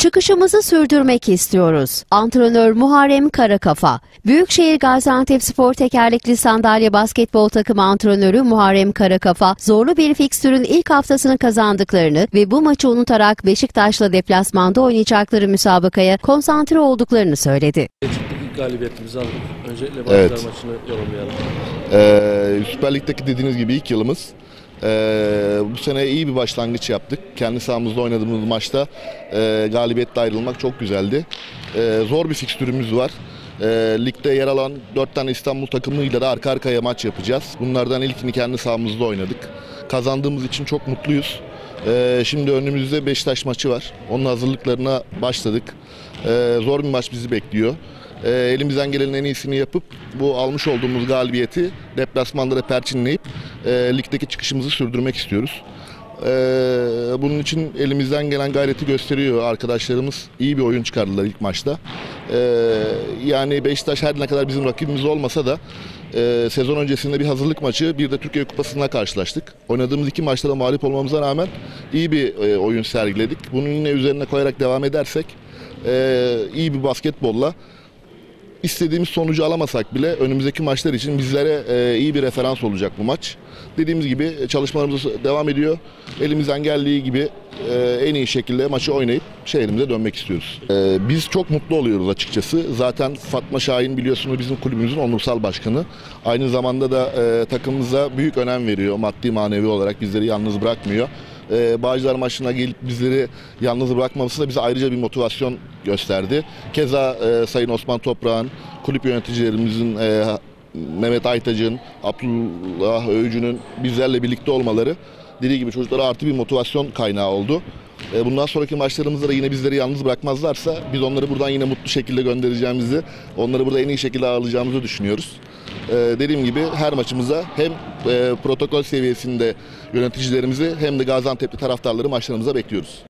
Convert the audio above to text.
Çıkışımızı sürdürmek istiyoruz. Antrenör Muharrem Karakafa. Büyükşehir Gaziantepspor tekerlekli sandalye basketbol takımı antrenörü Muharrem Karakafa, zorlu bir fikstürün ilk haftasını kazandıklarını ve bu maçı unutarak Beşiktaş'la deplasmanda oynayacakları müsabakaya konsantre olduklarını söyledi. İlk galibiyetimizi aldık. Öncelikle Bağcılar maçını yorumlayalım. Süper Lig'deki dediğiniz gibi ilk yılımız. Bu sene iyi bir başlangıç yaptık. Kendi sahamızda oynadığımız maçta galibiyetle ayrılmak çok güzeldi. Zor bir fikstürümüz var. Ligde yer alan 4 tane İstanbul takımıyla da arka arkaya maç yapacağız. Bunlardan ilkini kendi sahamızda oynadık. Kazandığımız için çok mutluyuz. Şimdi önümüzde Beşiktaş maçı var. Onun hazırlıklarına başladık. Zor bir maç bizi bekliyor. Elimizden gelenin en iyisini yapıp bu almış olduğumuz galibiyeti deplasmanda da perçinleyip ligdeki çıkışımızı sürdürmek istiyoruz. Bunun için elimizden gelen gayreti gösteriyor arkadaşlarımız. İyi bir oyun çıkardılar ilk maçta. Yani Beşiktaş her ne kadar bizim rakibimiz olmasa da sezon öncesinde bir hazırlık maçı, bir de Türkiye Kupası'nda karşılaştık. Oynadığımız iki maçta da mağlup olmamıza rağmen iyi bir oyun sergiledik. Bunun yine üzerine koyarak devam edersek iyi bir basketbolla İstediğimiz sonucu alamasak bile önümüzdeki maçlar için bizlere iyi bir referans olacak bu maç. Dediğimiz gibi çalışmalarımız devam ediyor. Elimizden geldiği gibi en iyi şekilde maçı oynayıp şehrimize dönmek istiyoruz. Biz çok mutlu oluyoruz açıkçası. Zaten Fatma Şahin biliyorsunuz bizim kulübümüzün onursal başkanı. Aynı zamanda da takımımıza büyük önem veriyor. Maddi manevi olarak bizleri yalnız bırakmıyor. Bağcılar maçına gelip bizleri yalnız bırakmaması da bize ayrıca bir motivasyon gösterdi. Keza Sayın Osman Toprak'ın, kulüp yöneticilerimizin Mehmet Aytac'ın, Abdullah Öğücü'nün bizlerle birlikte olmaları dediği gibi çocuklara artı bir motivasyon kaynağı oldu. Bundan sonraki maçlarımızda da yine bizleri yalnız bırakmazlarsa biz onları buradan yine mutlu şekilde göndereceğimizi, onları burada en iyi şekilde ağırlayacağımızı düşünüyoruz. Dediğim gibi her maçımıza hem protokol seviyesinde yöneticilerimizi hem de Gaziantep'li taraftarları maçlarımıza bekliyoruz.